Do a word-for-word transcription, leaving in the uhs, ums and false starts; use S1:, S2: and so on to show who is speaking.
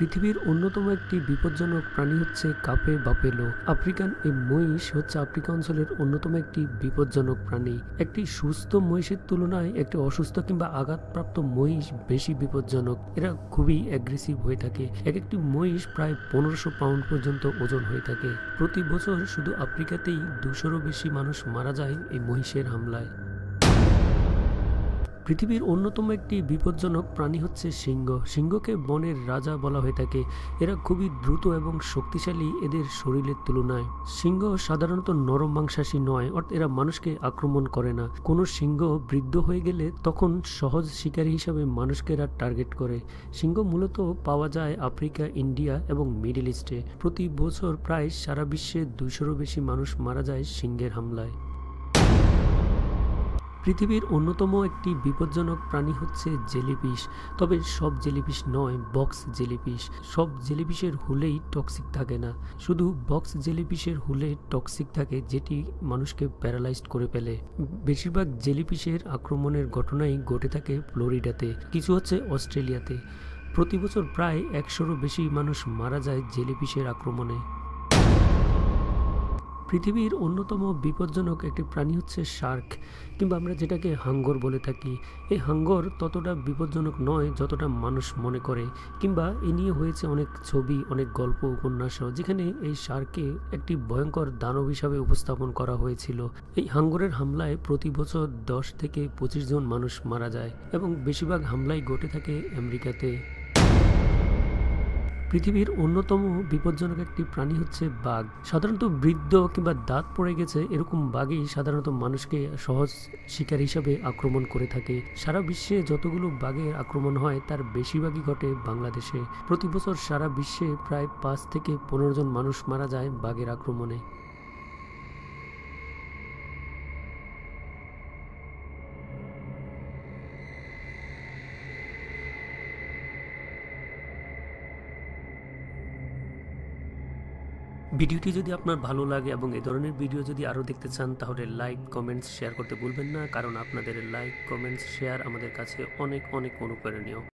S1: পৃথিবীর অন্যতম একটি বিপজ্জনক প্রাণী হচ্ছে কাপে বাপেলো। আফ্রিকান এই মহিষ হচ্ছে আফ্রিকা অঞ্চলের অন্যতম একটি বিপজ্জনক প্রাণী। একটি সুস্থ মহিষের তুলনায় একটি অসুস্থ কিংবা আঘাতপ্রাপ্ত মহিষ বেশি বিপজ্জনক। এরা খুবই অ্যাগ্রেসিভ হয়ে থাকে। এক একটি মহিষ প্রায় পনেরোশো পাউন্ড পর্যন্ত ওজন হয়ে থাকে। প্রতি বছর শুধু আফ্রিকাতেই দুশোরও বেশি মানুষ মারা যায় এই মহিষের হামলায়। পৃথিবীর অন্যতম একটি বিপজ্জনক প্রাণী হচ্ছে সিংহ। সিংহকে বনের রাজা বলা হয়ে থাকে। এরা খুবই দ্রুত এবং শক্তিশালী এদের শরীরের তুলনায়। সিংহ সাধারণত নরম মাংসাশী নয়, অর্থাৎ এরা মানুষকে আক্রমণ করে না। কোনো সিংহ বৃদ্ধ হয়ে গেলে তখন সহজ শিকারী হিসাবে মানুষকে এরা টার্গেট করে। সিংহ মূলত পাওয়া যায় আফ্রিকা, ইন্ডিয়া এবং মিডল ইস্টে। প্রতি বছর প্রায় সারা বিশ্বে দুইশোরও বেশি মানুষ মারা যায় সিংহের হামলায়। পৃথিবীর অন্যতম একটি বিপজ্জনক প্রাণী হচ্ছে জেলিফিশ। তবে সব জেলিফিশ নয়, বক্স জেলিফিশ। সব জেলিফিশের হুলেই টক্সিক থাকে না, শুধু বক্স জেলিফিশের হুলে টক্সিক থাকে, যেটি মানুষকে প্যারালাইজড করে ফেলে। বেশিরভাগ জেলিফিশের আক্রমণের ঘটনাই ঘটে থাকে ফ্লোরিডাতে, কিছু হচ্ছে অস্ট্রেলিয়াতে। প্রতি বছর প্রায় একশোরও বেশি মানুষ মারা যায় জেলিফিশের আক্রমণে। পৃথিবীর অন্যতম বিপজ্জনক একটি প্রাণী হচ্ছে শার্ক, কিংবা আমরা যেটাকে হাঙ্গর বলে থাকি। এই হাঙ্গর ততটা বিপজ্জনক নয় যতটা মানুষ মনে করে, কিংবা এ নিয়ে হয়েছে অনেক ছবি, অনেক গল্প, উপন্যাসও, যেখানে এই শার্ককে একটি ভয়ঙ্কর দানব হিসাবে উপস্থাপন করা হয়েছিল। এই হাঙ্গরের হামলায় প্রতি বছর দশ থেকে পঁচিশ জন মানুষ মারা যায় এবং বেশিরভাগ হামলাই ঘটে থাকে আমেরিকাতে। পৃথিবীর অন্যতম বিপজ্জনক একটি প্রাণী হচ্ছে বাঘ। সাধারণত বৃদ্ধ কিংবা দাঁত পড়ে গেছে এরকম বাঘই সাধারণত মানুষকে সহজ শিকার হিসাবে আক্রমণ করে থাকে। সারা বিশ্বে যতগুলো বাঘের আক্রমণ হয় তার বেশিরভাগই ঘটে বাংলাদেশে। প্রতি বছর সারা বিশ্বে প্রায় পাঁচ থেকে পনেরো জন মানুষ মারা যায় বাঘের আক্রমণে। ভিডিওটি যদি আপনার ভালো লাগে এবং এই ধরনের ভিডিও যদি আরও দেখতে চান, তাহলে লাইক, কমেন্টস, শেয়ার করতে ভুলবেন না, কারণ আপনাদের লাইক, কমেন্টস, শেয়ার আমাদের কাছে অনেক অনেক অনুপ্রেরণীয়।